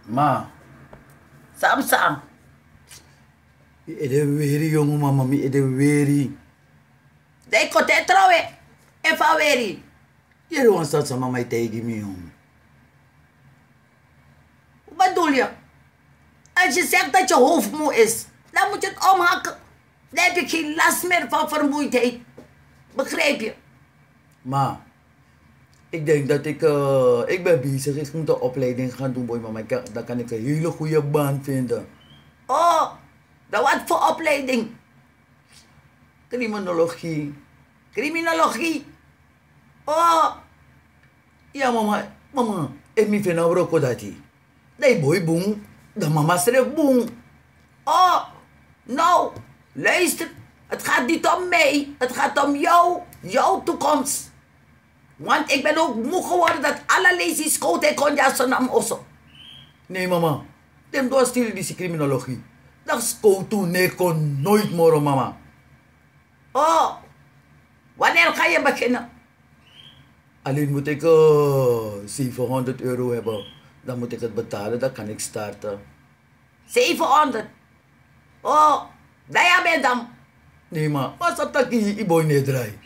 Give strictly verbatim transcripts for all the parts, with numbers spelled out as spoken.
Ma. Sam sam. Mi ede weri jongen mama, mi ede weri. Dei kote trouwe. En van weri. Jere wan staat sama mij tegen me jongen. Wat bedoel je? Als je zegt dat je hoofd moe is, dan moet je het omhakken. Dan heb je geen last meer van vermoeidheid. Begrijp je? Ma, ik denk dat ik, uh, ik ben bezig. Ik moet een opleiding gaan doen, boy, mama. Ik, dan kan ik een hele goede baan vinden. Oh, dan wat voor opleiding? Criminologie. Criminologie. Oh, Ja, mama, mama. Ik mi vind nou roko dati. Nee, boy, boom. Dan mama schreef boom. oh, nou, luister. Het gaat niet om mij. Het gaat om jou, jouw toekomst. Want ik ben ook moe geworden dat alle lezers schoten kon jassen nam osso. Nee, mama. Dem doa stil die criminologie. Dat schoot toen, nee, kon nooit more, mama. Oh, wanneer ga je beginnen? Alleen moet ik uh, zevenhonderd euro hebben. Dan moet ik het betalen, dan kan ik starten. zevenhonderd. Oh, daar ja ben dan. Nee, maar wat dat dat die iboy niet draai?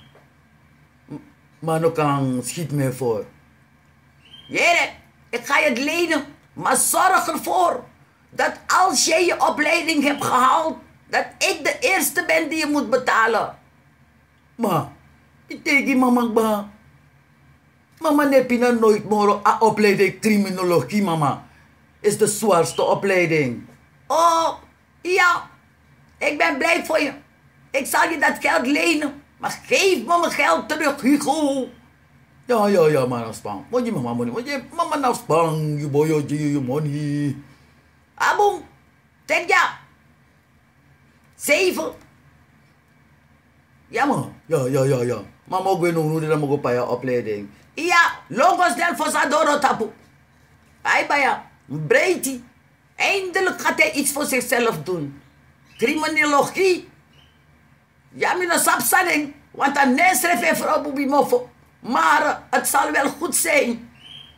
Maar nog kan schiet me voor. Jere, ik ga je het lenen. Maar zorg ervoor dat als jij je opleiding hebt gehaald, dat ik de eerste ben die je moet betalen. Maar, ik tegen mama ba. Mama nepina nooit more a opleiding criminologie, mama. Is de zwaarste opleiding. Oh, ja. Ik ben blij voor je. Ik zal je dat geld lenen. Maar geef me mijn geld terug, Hugo. Ja, ja, ja, maar afspan. Moet je mama money? Moet je mama afspan? Je boy, je je money. Abong, zeg ja. Zeven. Ja, man. Ja, ja, ja, ja. Mama ook weer nog hoe dat moet op je opleiding. Ja, logos del Fosadoro tapu. Hij bij ja, breedie. Eindelijk gaat hij iets voor zichzelf doen. Criminologie. Ja, mijn sapsaling. Want dan neeschrijf hij voor Abubi Mofo. Maar het zal wel goed zijn.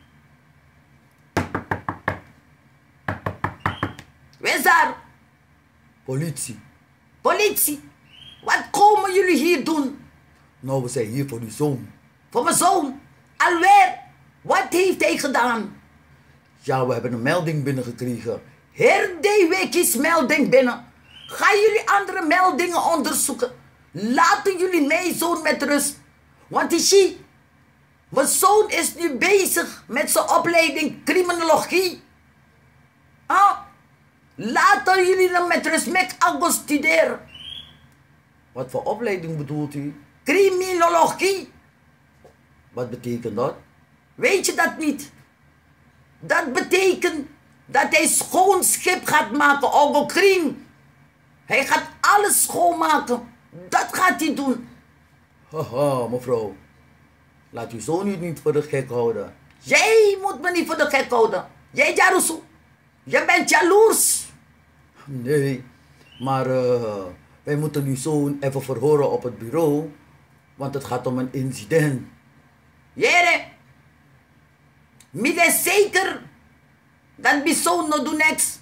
Wie is daar? Politie. Politie. Wat komen jullie hier doen? Nou, we zijn hier voor uw zoon. Voor mijn zoon. Alweer. Wat heeft hij gedaan? Ja, we hebben een melding binnengekregen. Her die week is melding binnen. Gaan jullie andere meldingen onderzoeken? Laten jullie mijn zoon met rust. Want is zie, mijn zoon is nu bezig met zijn opleiding criminologie. Ah, laten jullie hem met rust met August studeren. Wat voor opleiding bedoelt u? Criminologie. Wat betekent dat? Weet je dat niet? Dat betekent dat hij schoon schip gaat maken, Ogo Kring. Hij gaat alles schoonmaken. Dat gaat hij doen. Haha, mevrouw. Laat uw zoon u niet voor de gek houden. Jij moet me niet voor de gek houden. Jij, Jarusu. Je bent jaloers. Nee, maar uh, wij moeten uw zoon even verhoren op het bureau. Want het gaat om een incident. Jere. Midden zeker dat mijn zoon nog doet niks.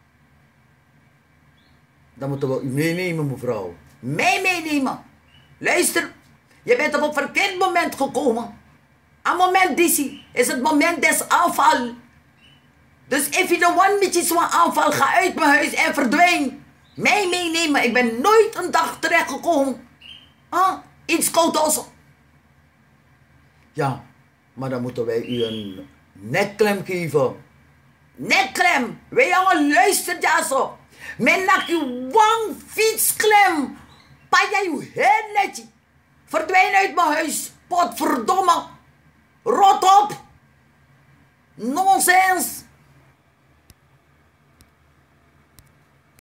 Dan moeten we u meenemen, mevrouw. Mij meenemen. Luister, je bent op een verkeerd moment gekomen. Een moment, Dizzy, is het moment des aanval. Dus if je de one met je zo'n aanval, ga uit mijn huis en verdwijn. Mij meenemen, ik ben nooit een dag terechtgekomen. Huh? Iets koud also. Ja, maar dan moeten wij u een nekklem geven. Nekklem, wij jongen luister ja zo. Men nak je wang fietsklem. Panja je heel netje. Verdwijn uit mijn huis, potverdomme. Rot op. Nonsens.